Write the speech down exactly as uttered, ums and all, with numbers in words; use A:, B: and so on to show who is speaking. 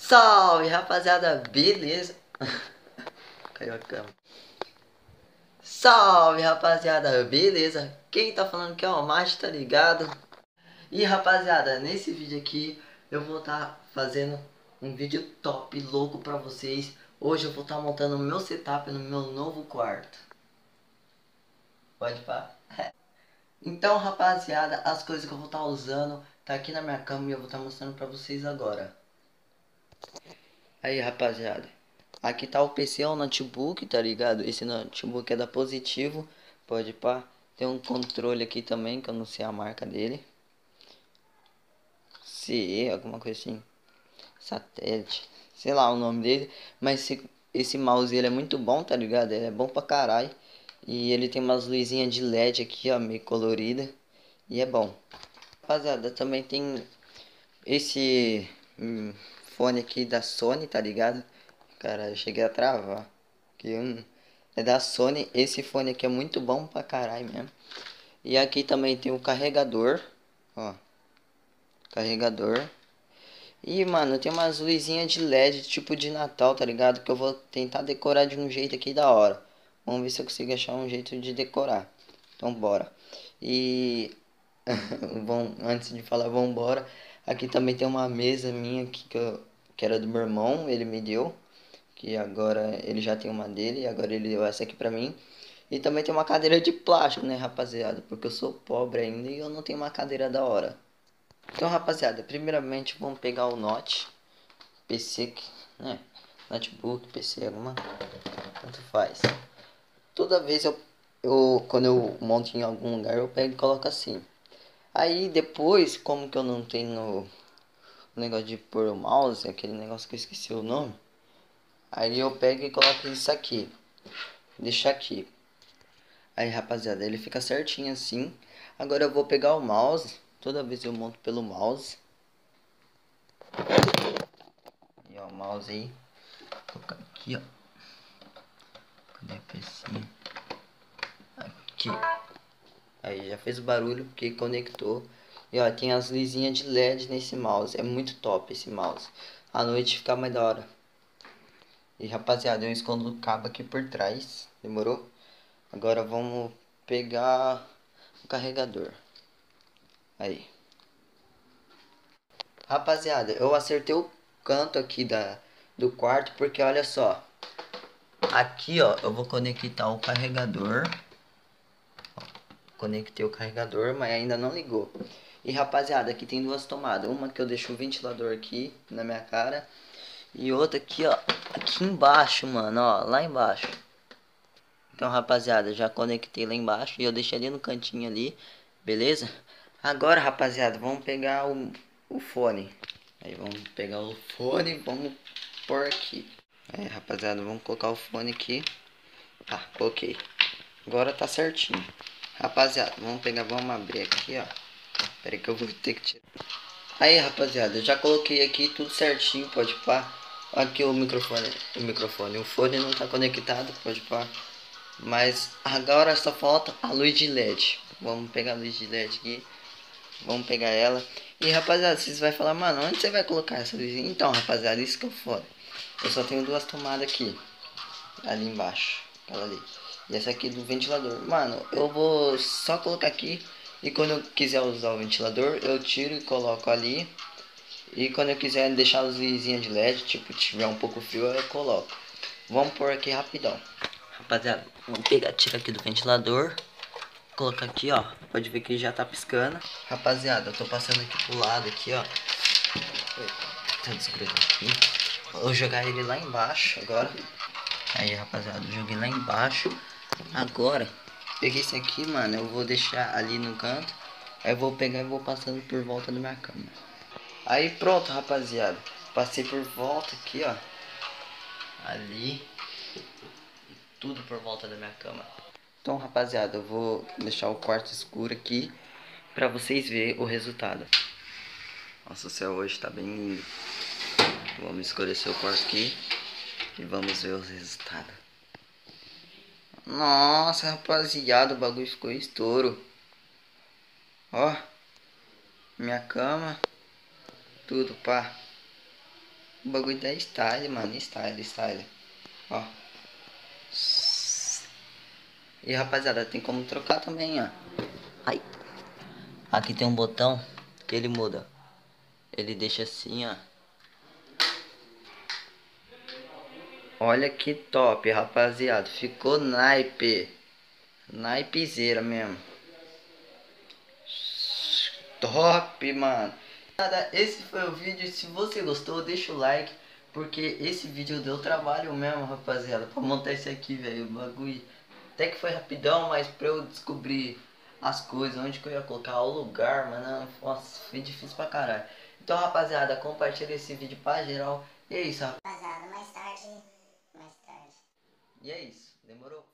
A: Salve, rapaziada, beleza? Caiu a cama. Salve, rapaziada, beleza? Quem tá falando que é o Mate, tá ligado? E rapaziada, nesse vídeo aqui eu vou estar tá fazendo um vídeo top, louco pra vocês. Hoje eu vou estar tá montando o meu setup no meu novo quarto. Pode pá? Então, rapaziada, as coisas que eu vou estar tá usando tá aqui na minha cama e eu vou estar tá mostrando pra vocês agora. Aí, rapaziada, aqui tá o P C, é um notebook, tá ligado? Esse notebook é da Positivo, pode pá. Tem um controle aqui também, que eu não sei a marca dele. C E, alguma coisa assim. Satélite, sei lá o nome dele. Mas esse, esse mouse ele é muito bom, tá ligado? Ele é bom pra caralho. E ele tem umas luzinhas de L E D aqui, ó, meio colorida. E é bom. Rapaziada, também tem esse hum, fone aqui da Sony, tá ligado? Cara, eu cheguei a travar. Que hum, é da Sony. Esse fone aqui é muito bom pra caralho mesmo. E aqui também tem o carregador. Ó. Carregador. E, mano, tem umas luzinhas de L E D tipo de Natal, tá ligado? Que eu vou tentar decorar de um jeito aqui da hora. Vamos ver se eu consigo achar um jeito de decorar. Então, bora. E... Bom, antes de falar vambora, aqui também tem uma mesa minha aqui que, eu, que era do meu irmão, ele me deu. Que agora ele já tem uma dele e agora ele deu essa aqui pra mim. E também tem uma cadeira de plástico, né, rapaziada? Porque eu sou pobre ainda e eu não tenho uma cadeira da hora. Então, rapaziada, primeiramente vamos pegar o Note, P C, né? Notebook, P C, alguma, tanto faz. Toda vez eu, eu, quando eu monto em algum lugar, eu pego e coloco assim. Aí depois, como que eu não tenho o negócio de pôr o mouse, aquele negócio que eu esqueci o nome. Aí eu pego e coloco isso aqui. Deixa aqui. Aí, rapaziada, ele fica certinho assim. Agora eu vou pegar o mouse. Toda vez eu monto pelo mouse. E ó, o mouse aí. Vou colocar aqui, ó. Cadê a pecinha? Aqui. Aí já fez o barulho porque conectou. E ó, tem as luzinhas de L E D nesse mouse. É muito top esse mouse. À noite fica mais da hora. E rapaziada, eu escondo o cabo aqui por trás. Demorou? Agora vamos pegar o carregador. Aí. Rapaziada, eu acertei o canto aqui da, do quarto. Porque olha só. Aqui ó, eu vou conectar o carregador. Conectei o carregador, mas ainda não ligou. E rapaziada, aqui tem duas tomadas. Uma que eu deixo o ventilador aqui na minha cara. E outra aqui, ó. Aqui embaixo, mano, ó. Lá embaixo. Então, rapaziada, já conectei lá embaixo. E eu deixei ali no cantinho ali. Beleza? Agora, rapaziada, vamos pegar o, o fone. Aí, vamos pegar o fone e vamos pôr aqui. Aí, rapaziada, vamos colocar o fone aqui. Ah, coloquei. Agora tá certinho. Rapaziada, vamos pegar, vamos abrir aqui, ó. Pera aí que eu vou ter que tirar. Aí, rapaziada, eu já coloquei aqui tudo certinho, pode pá. Aqui o microfone, o microfone, o fone não tá conectado, pode pá. Mas agora só falta a luz de L E D. Vamos pegar a luz de L E D aqui. Vamos pegar ela. E rapaziada, vocês vão falar, mano, onde você vai colocar essa luzinha? Então, rapaziada, isso que eu foda. Eu só tenho duas tomadas aqui. Ali embaixo. Aquela ali. E essa aqui do ventilador. Mano, eu vou só colocar aqui. E quando eu quiser usar o ventilador, eu tiro e coloco ali. E quando eu quiser deixar as luzinhas de L E D, tipo, tiver um pouco frio, eu coloco. Vamos pôr aqui rapidão. Rapaziada, vamos pegar, tira aqui do ventilador. Colocar aqui, ó. Pode ver que já tá piscando. Rapaziada, eu tô passando aqui pro lado aqui, ó. Tá desgrudado aqui. Vou jogar ele lá embaixo agora. Aí, rapaziada, joguei lá embaixo. Agora, peguei esse aqui, mano. Eu vou deixar ali no canto. Aí eu vou pegar e vou passando por volta da minha cama. Aí pronto, rapaziada. Passei por volta aqui, ó. Ali. Tudo por volta da minha cama. Então, rapaziada, eu vou deixar o quarto escuro aqui pra vocês verem o resultado. Nossa, o céu hoje tá bem lindo. Vamos escurecer o quarto aqui e vamos ver o resultado. Nossa, rapaziada, o bagulho ficou estouro. Ó, minha cama, tudo, pá. O bagulho da style, mano. Style, style. Ó. E rapaziada, tem como trocar também, ó. Ai. Aqui tem um botão que ele muda. Ele deixa assim, ó. Olha que top, rapaziada. Ficou naipe. Naipezeira mesmo. Top, mano. Nada, esse foi o vídeo. Se você gostou, deixa o like. Porque esse vídeo deu trabalho mesmo, rapaziada. Pra montar esse aqui, velho. O bagulho. Até que foi rapidão, mas pra eu descobrir as coisas, onde que eu ia colocar o lugar, mano. Nossa, foi difícil pra caralho. Então, rapaziada, compartilha esse vídeo pra geral. E é isso, rapaziada. Mais tarde. Mais tarde. E é isso. Demorou?